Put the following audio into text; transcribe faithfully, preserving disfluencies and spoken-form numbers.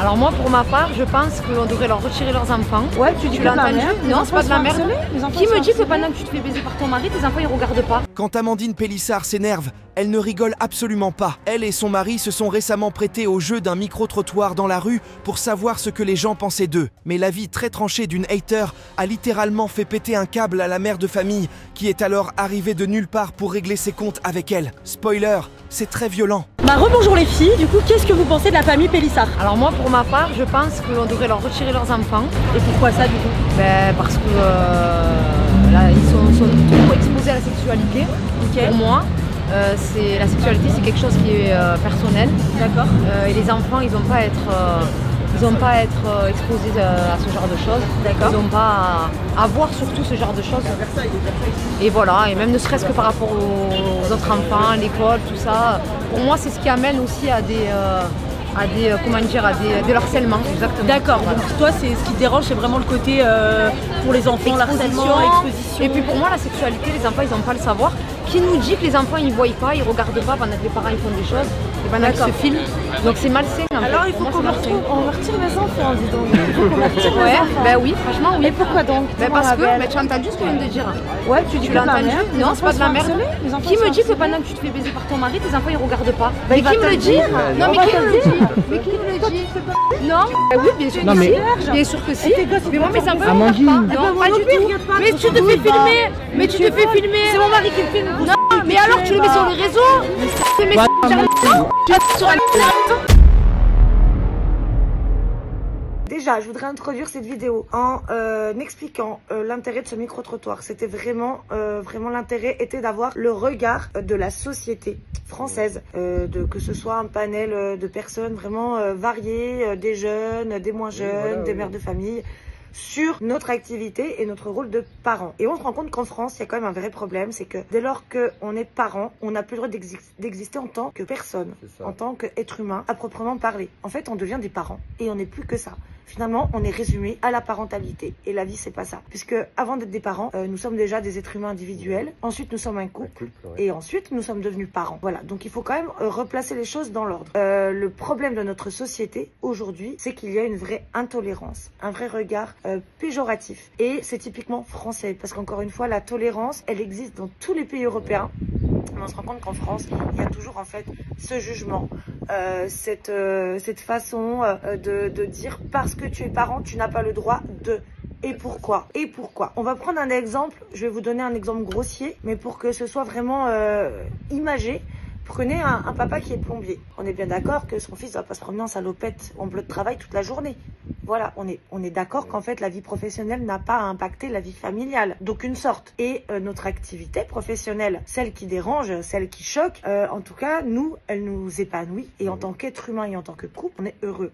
Alors moi, pour ma part, je pense qu'on devrait leur retirer leurs enfants. Ouais, tu dis tu que l'as de la entendu? merde. Non, c'est pas de la merde. Qui me dit que harcelés pendant que tu te fais baiser par ton mari, tes enfants ils regardent pas? Quand Amandine Pélissard s'énerve, elle ne rigole absolument pas. Elle et son mari se sont récemment prêtés au jeu d'un micro-trottoir dans la rue pour savoir ce que les gens pensaient d'eux. Mais l'avis très tranché d'une hater a littéralement fait péter un câble à la mère de famille qui est alors arrivée de nulle part pour régler ses comptes avec elle. Spoiler, c'est très violent. Bah rebonjour les filles, du coup qu'est-ce que vous pensez de la famille Pélissard? Alors moi, pour ma part, je pense qu'on devrait leur retirer leurs enfants. Et pourquoi ça du coup? Ben, parce que euh, là, ils sont, sont trop exposés à la sexualité. Okay. Pour moi, euh, c'est la sexualité, c'est quelque chose qui est euh, personnel. D'accord. Euh, et les enfants, ils n'ont pas à être, euh, ils ont pas à être euh, exposés euh, à ce genre de choses. D'accord. Ils n'ont pas à, à voir surtout ce genre de choses. Et voilà, et même ne serait-ce que par rapport aux, aux autres enfants, l'école, tout ça. Pour moi, c'est ce qui amène aussi à des, euh, à des, euh, comment dire, à des, de l'harcèlement. Exactement. D'accord. Voilà. Donc toi, c'est ce qui te dérange, c'est vraiment le côté euh, pour les enfants, l'harcèlement, l'exposition. Et puis pour moi, la sexualité, les enfants, ils n'ont pas à le savoir. Qui nous dit que les enfants, ils ne voient pas, ils ne regardent pas pendant que les parents ils font des choses, et pendant qu'ils se filment. Donc c'est malsain. En Alors fait. il faut moi, qu'on malsain. on retire les enfants, dis donc. Il faut qu'on retire les Ouais, enfants. ben oui, franchement, oui. Mais pourquoi donc? Ben Dis-moi, parce que, Abel. ben, tu as entendu ce que je viens de dire. Ouais, tu dis Tu que l'as de la entendu? merde. Les Non, enfants c'est pas de la sont merde. harcelés, les enfants Qui sont me dit que harcelés. pendant que tu te fais baiser par ton mari, tes enfants ils regardent pas? Bah, Mais il va qui te me le le dit? dire. Non, On mais va qui te me le le dit? dire. Mais qui me le dit? Non, ben oui, bien sûr Non, que mais- si. Bien sûr que si. Et tes gosses, ils Mais moi, mes regardent enfants, pas. ils regardent Eh pas. ben, Non, moi pas non du plus, tout. regarde pas, Mais ton tu te chandou, fais il va. filmer. Mais tu te fais filmer. C'est mon mari qui le filme. Non, mais alors tu le mets sur les réseaux. Tu mets sur les réseaux. Tu vas sur la Déjà, je voudrais introduire cette vidéo en euh, expliquant euh, l'intérêt de ce micro-trottoir. C'était vraiment, euh, vraiment l'intérêt était d'avoir le regard de la société française, euh, de, que ce soit un panel euh, de personnes vraiment euh, variées, euh, des jeunes, des moins jeunes, oui, voilà, des oui. mères de famille, sur notre activité et notre rôle de parents. Et on se rend compte qu'en France, il y a quand même un vrai problème, c'est que dès lors qu'on est parent, on n'a plus le droit d'exister en tant que personne, en tant qu'être humain, à proprement parler. En fait, on devient des parents et on n'est plus que ça. Finalement, on est résumé à la parentalité. Et la vie, c'est pas ça. Puisque avant d'être des parents, euh, nous sommes déjà des êtres humains individuels. Ensuite, nous sommes un couple. Un couple ouais. Et ensuite, nous sommes devenus parents. Voilà. Donc, il faut quand même euh, replacer les choses dans l'ordre. Euh, le problème de notre société aujourd'hui, c'est qu'il y a une vraie intolérance, un vrai regard euh, péjoratif. Et c'est typiquement français. Parce qu'encore une fois, la tolérance, elle existe dans tous les pays européens. Mais on se rend compte qu'en France, il y a toujours en fait ce jugement, euh, cette, euh, cette façon euh, de, de dire parce que tu es parent, tu n'as pas le droit de... Et pourquoi? Et pourquoi? On va prendre un exemple, je vais vous donner un exemple grossier, mais pour que ce soit vraiment euh, imagé. Prenez un, un papa qui est plombier. On est bien d'accord que son fils ne va pas se promener en salopette en bleu de travail toute la journée. Voilà, on est, on est d'accord qu'en fait la vie professionnelle n'a pas impacté la vie familiale d'aucune sorte. Et euh, notre activité professionnelle, celle qui dérange, celle qui choque, euh, en tout cas, nous, elle nous épanouit. Et en tant qu'être humain et en tant que couple, on est heureux.